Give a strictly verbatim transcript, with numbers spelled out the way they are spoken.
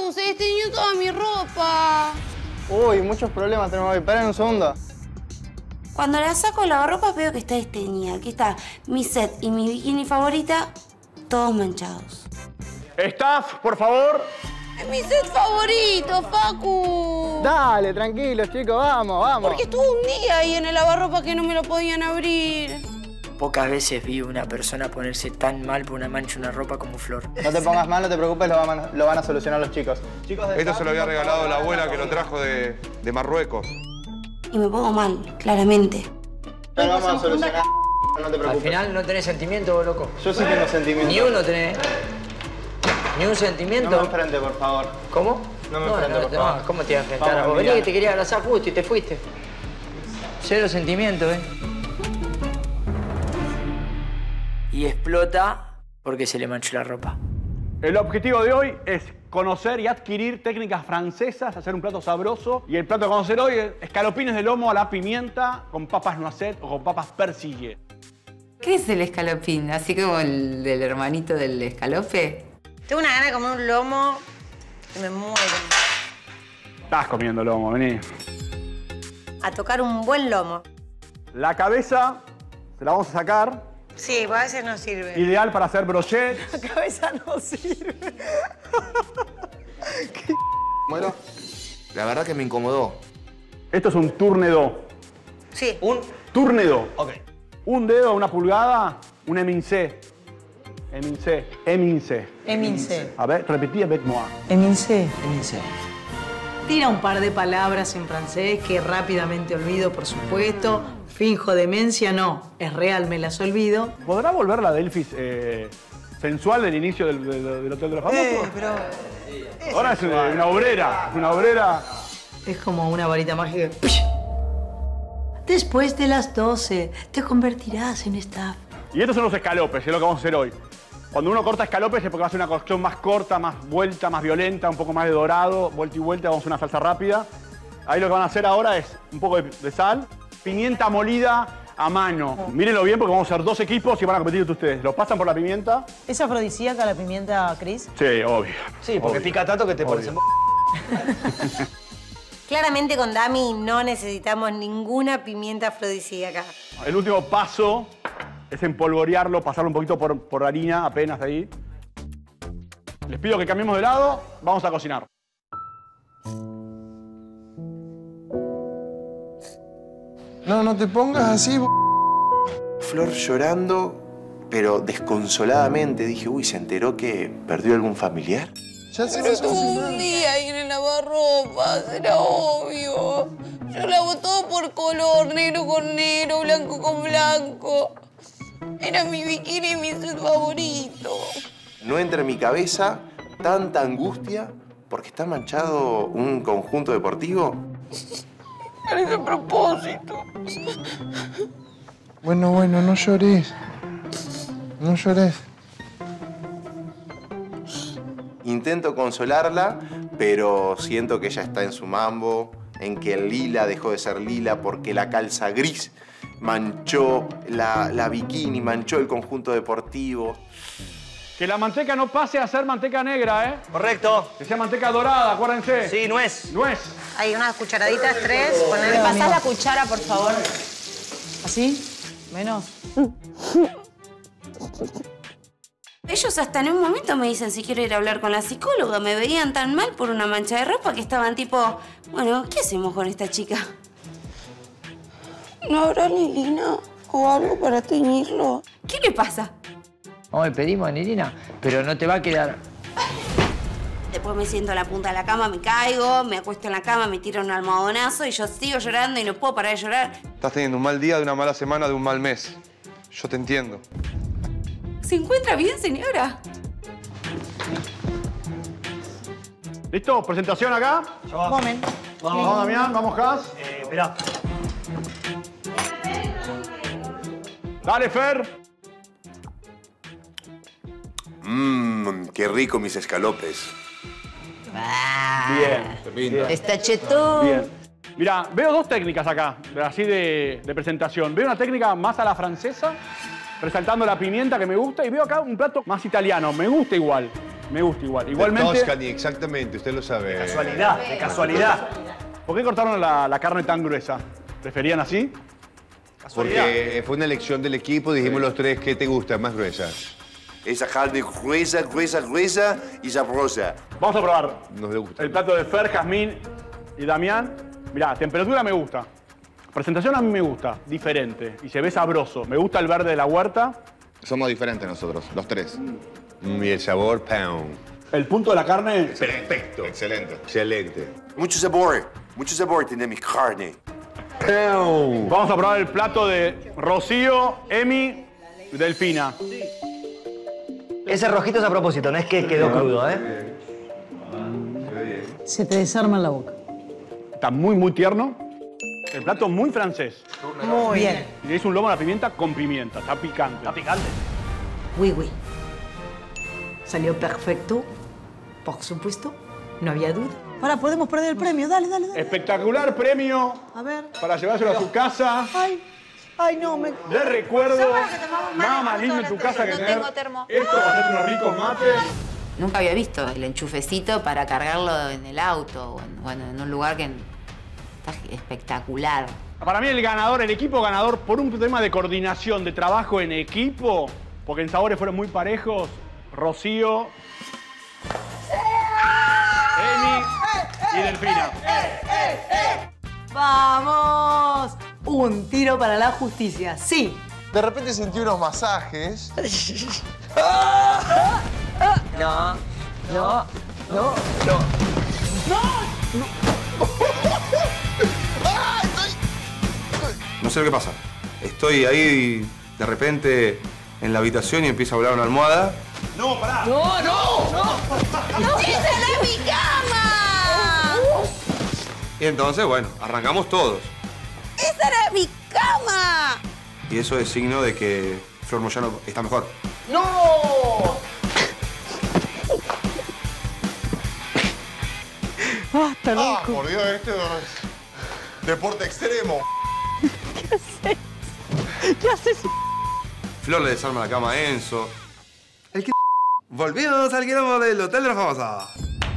Facu, se desteñó toda mi ropa. Uy, muchos problemas tenemos hoy. Esperen un segundo. Cuando la saco de lavarropa veo que está desteñida. Aquí está mi set y mi bikini favorita, todos manchados. Staff, por favor. Es mi set favorito, Facu. Dale, tranquilos, chicos, vamos, vamos. Porque estuvo un día ahí en el lavarropa que no me lo podían abrir. Pocas veces vi una persona ponerse tan mal por una mancha en una ropa como Flor. No te pongas mal, no te preocupes, lo van a, lo van a solucionar los chicos. Chicos de Esto staff, se lo había por regalado favor, la abuela hagan que lo la trajo de, de Marruecos. Y me pongo mal, claramente. Lo vamos a solucionar, no te preocupes. Al final no tenés sentimiento, loco. Yo sí tengo sentimiento. Ni uno tenés. Ni un No sentimiento. me enfrente, por favor. ¿Cómo? No me enfrente, por favor. ¿Cómo te iba a enfrentar? Vamos, Vos venís Emiliano. que te quería abrazar justo y te fuiste. Cero sentimiento, ¿eh? Y explota porque se le manchó la ropa. El objetivo de hoy es conocer y adquirir técnicas francesas, hacer un plato sabroso. Y el plato que vamos a hacer hoy es escalopines de lomo a la pimienta con papas noisette o con papas persillé. ¿Qué es el escalopín? ¿Así como el del hermanito del escalope? Tengo una gana de comer un lomo que me muero. Estás comiendo lomo, vení. A tocar un buen lomo. La cabeza se la vamos a sacar. Sí, pues a veces no sirve. Ideal para hacer brochets. La cabeza no sirve. Bueno, la verdad que me incomodó. Esto es un tourne-dos. Sí. Un tourne-dos. Ok. Un dedo, una pulgada, un émincé. Émincé. Émincé. Émincé. A ver, repetí avec moi. Émincé. Émincé. Tira un par de palabras en francés que rápidamente olvido, por supuesto. Finjo demencia, no. Es real, me las olvido. ¿Podrá volver la Delfis eh, sensual del inicio del, del, del Hotel de los Famosos? Eh, pero... Ahora es una, una obrera, una obrera. Es como una varita mágica. Después de las doce, te convertirás en staff. Y estos son los escalopes, es lo que vamos a hacer hoy. Cuando uno corta escalopes es porque va a ser una cocción más corta, más vuelta, más violenta, un poco más de dorado, vuelta y vuelta, vamos a hacer una salsa rápida. Ahí lo que van a hacer ahora es un poco de, de sal, pimienta molida a mano. Mírenlo bien porque vamos a hacer dos equipos y van a competir entre ustedes. ¿Lo pasan por la pimienta? ¿Es afrodisíaca la pimienta, Cris? Sí, obvio. Sí, porque obvio. pica tanto que te pones en... Claramente con Dami no necesitamos ninguna pimienta afrodisíaca. El último paso es empolvorearlo, pasarlo un poquito por, por harina, apenas ahí. Les pido que cambiemos de lado, vamos a cocinar. No, no te pongas así. Flor llorando, pero desconsoladamente. Dije, uy, ¿se enteró que perdió algún familiar? Ya se Pero estuvo un día ahí en el lavarropas, era obvio. Yo lavo todo por color, negro con negro, blanco con blanco. Era mi bikini y mi set favorito. No entra en mi cabeza tanta angustia porque está manchado un conjunto deportivo. Parece a propósito. Bueno, bueno, no llores. No llores. Intento consolarla, pero siento que ella está en su mambo, en que el lila dejó de ser lila porque la calza gris manchó la, la bikini, manchó el conjunto deportivo. Que la manteca no pase a ser manteca negra, ¿eh? Correcto. Que sea manteca dorada, acuérdense. Sí, nuez. Nuez. Hay unas cucharaditas, tres. Ponele. ¿Me pasás la cuchara, por favor? ¿Así? ¿Menos? Ellos hasta en un momento me dicen si quiero ir a hablar con la psicóloga. Me veían tan mal por una mancha de ropa que estaban tipo, bueno, ¿qué hacemos con esta chica? ¿No habrá anilina o algo para teñirlo? ¿Qué le pasa? Vamos, pedimos anilina, pero no te va a quedar. Después me siento a la punta de la cama, me caigo, me acuesto en la cama, me tiro un almohadonazo y yo sigo llorando y no puedo parar de llorar. Estás teniendo un mal día, de una mala semana, de un mal mes. Yo te entiendo. ¿Se encuentra bien, señora? ¿Listo? ¿Presentación acá? Momento. Vamos, Damián, vamos, Gas. Eh, esperá. Dale, Fer. Mmm, qué rico mis escalopes. Bien. Está chetón. Bien. Mira, veo dos técnicas acá, así de, de presentación. Veo una técnica más a la francesa, resaltando la pimienta que me gusta, y veo acá un plato más italiano, me gusta igual. Me gusta igual. Igualmente... De Tuscany, exactamente, usted lo sabe. Casualidad, de casualidad. ¿Por qué cortaron la, la carne tan gruesa? ¿Preferían así? Porque fue una elección del equipo, dijimos los tres, ¿qué te gusta más gruesa? Esa carne gruesa, gruesa, gruesa y sabrosa. Vamos a probar Nos gusta. el plato de Fer, Jazmín y Damián. Mirá, temperatura me gusta. Presentación a mí me gusta, diferente. Y se ve sabroso. Me gusta el verde de la huerta. Somos diferentes nosotros, los tres. Mm, y el sabor, pound. El punto de la carne... Perfecto. Excelente. Excelente. Mucho sabor, mucho sabor tiene mi carne. Pound. Vamos a probar el plato de Rocío, Emi y Delfina. Ese rojito es a propósito, no es que quedó crudo, ¿eh? Se te desarma en la boca. Está muy, muy tierno. El plato muy francés. Muy bien. Y le hice un lomo a la pimienta con pimienta. Está picante. Está picante. Oui, oui. Salió perfecto. Por supuesto. No había duda. Ahora podemos perder el premio. Dale, dale, dale. Espectacular premio A ver. para llevárselo a su casa. Ay, ay, no, me... De recuerdo, nada más lindo en tu casa que No tener tengo termo. esto para hacer unos ricos mates. Nunca había visto el enchufecito para cargarlo en el auto o en, bueno, en un lugar que está espectacular. Para mí el ganador, el equipo ganador, por un tema de coordinación, de trabajo en equipo, porque en sabores fueron muy parejos, Rocío, Emi y Delfina. ¡Vamos! Un tiro para la justicia, sí. De repente sentí unos masajes. No, no, no, no. No sé lo que pasa. Estoy ahí de repente en la habitación y empieza a volar una almohada. No, pará. No, no, no. ¡No! ¡Esa no es mi cama! Y entonces, bueno, arrancamos todos. ¡Esa era mi cama! Y eso es signo de que Flor Moyano está mejor. ¡No! Basta, Ah, loco. por Dios, esto es deporte extremo. ¿Qué haces? ¿Qué haces? Flor le desarma la cama a Enzo. El que... Volvimos al quilombo del Hotel de la Famosa.